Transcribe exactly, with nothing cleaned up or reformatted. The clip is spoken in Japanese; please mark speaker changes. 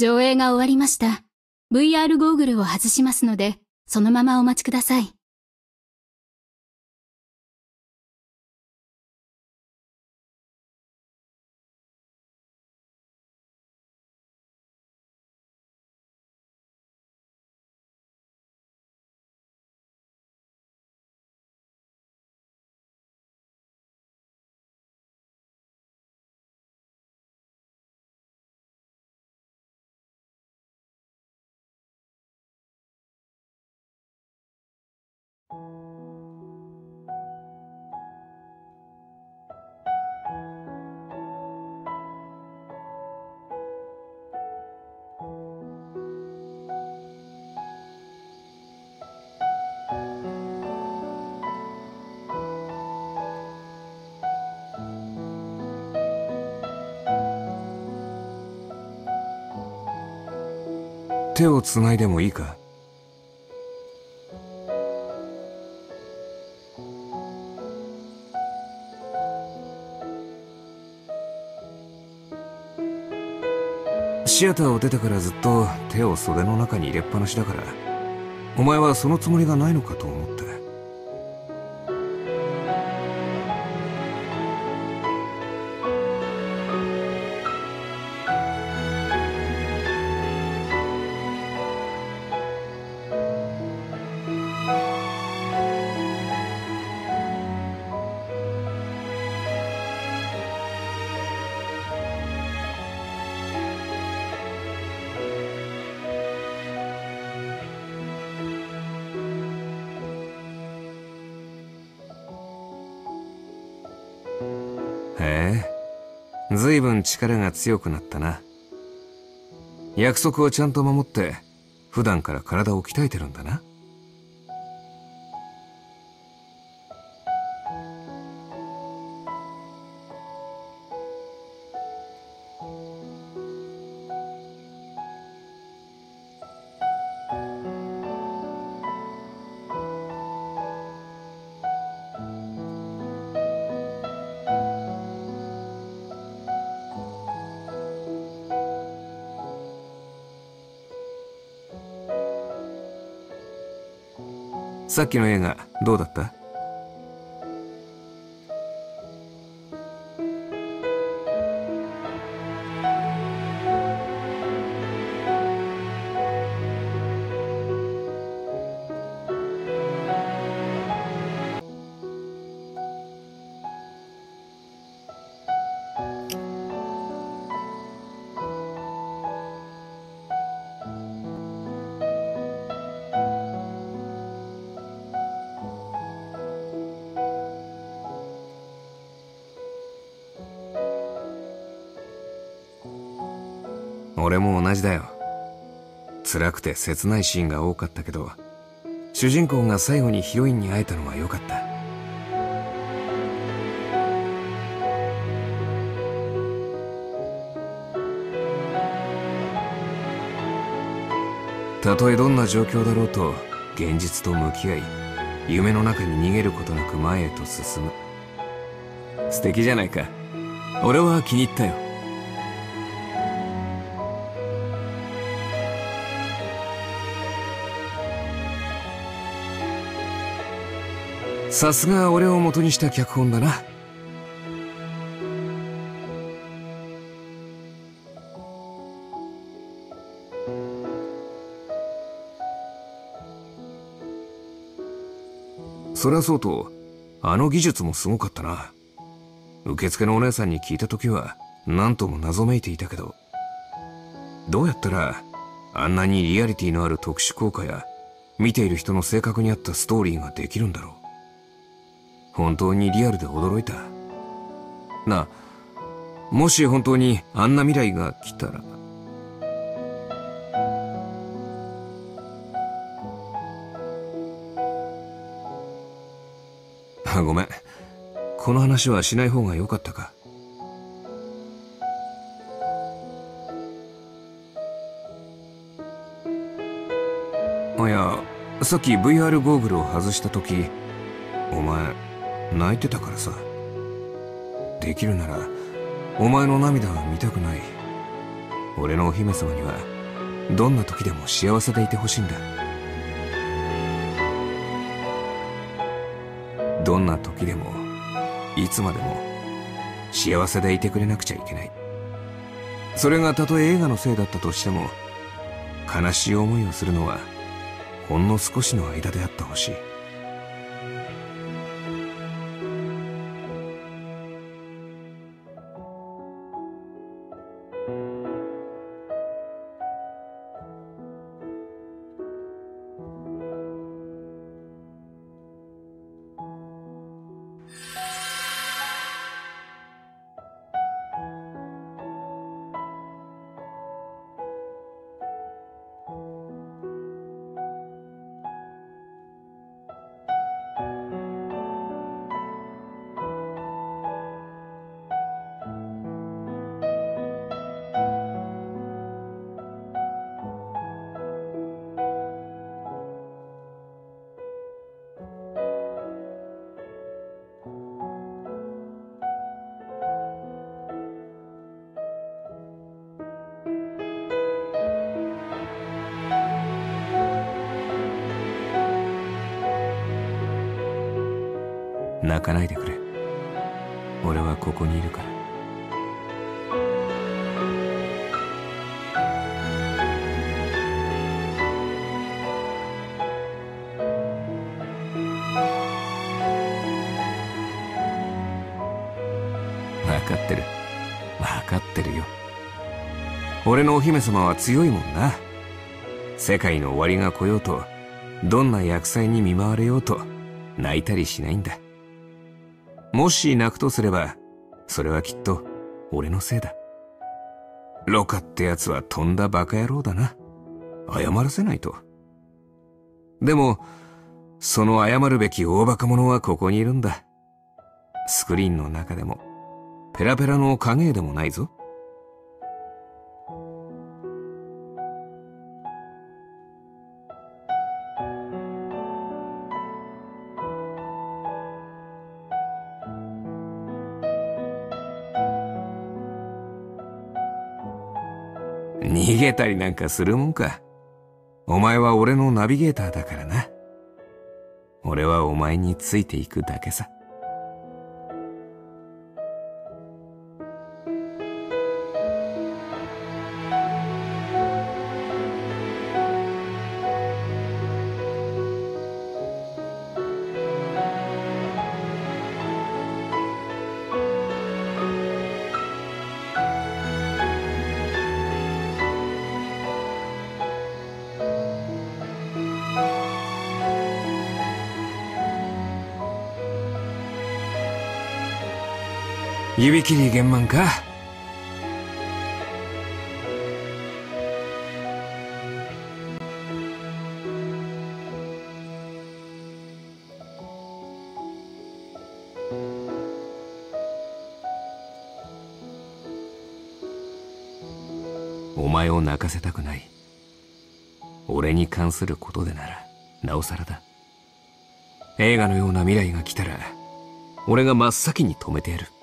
Speaker 1: 上映が終わりました。ブイアール ゴーグルを外しますので、そのままお待ちください。
Speaker 2: 手をつないでもいいか？シアターを出てからずっと手を袖の中に入れっぱなしだから、お前はそのつもりがないのかと思って。へえ、ずいぶん力が強くなったな。約束をちゃんと守って普段から体を鍛えてるんだな。さっきの映画どうだった？俺も同じだよ。辛くて切ないシーンが多かったけど、主人公が最後にヒロインに会えたのは良かった。たとえどんな状況だろうと現実と向き合い、夢の中に逃げることなく前へと進む。素敵じゃないか。俺は気に入ったよ。さすが俺を元にした脚本だな。そりゃそうと、あの技術もすごかったな。受付のお姉さんに聞いた時は何とも謎めいていたけど、どうやったらあんなにリアリティのある特殊効果や見ている人の性格に合ったストーリーができるんだろう。本当にリアルで驚いた。なあ、もし本当にあんな未来が来たら。あ、ごめん。この話はしない方が良かったか。あ、いや、さっき ブイアール ゴーグルを外した時、お前泣いてたからさ。できるならお前の涙は見たくない。 俺のお姫様にはどんな時でも幸せでいてほしいんだ。どんな時でもいつまでも幸せでいてくれなくちゃいけない。それがたとえ映画のせいだったとしても、悲しい思いをするのはほんの少しの間であってほしい。泣かないでくれ。俺はここにいるから。分かってる。分かってるよ。俺のお姫様は強いもんな。世界の終わりが来ようと、どんな厄災に見舞われようと泣いたりしないんだ。もし泣くとすれば、それはきっと俺のせいだ。ロカってやつはとんだバカ野郎だな。謝らせないと。でも、その謝るべき大バカ者はここにいるんだ。スクリーンの中でも、ペラペラの影でもないぞ。逃げたりなんかするもんか。お前は俺のナビゲーターだからな。俺はお前についていくだけさ。指切り玄満か。お前を泣かせたくない。俺に関することでならなおさらだ。映画のような未来が来たら俺が真っ先に止めてやる。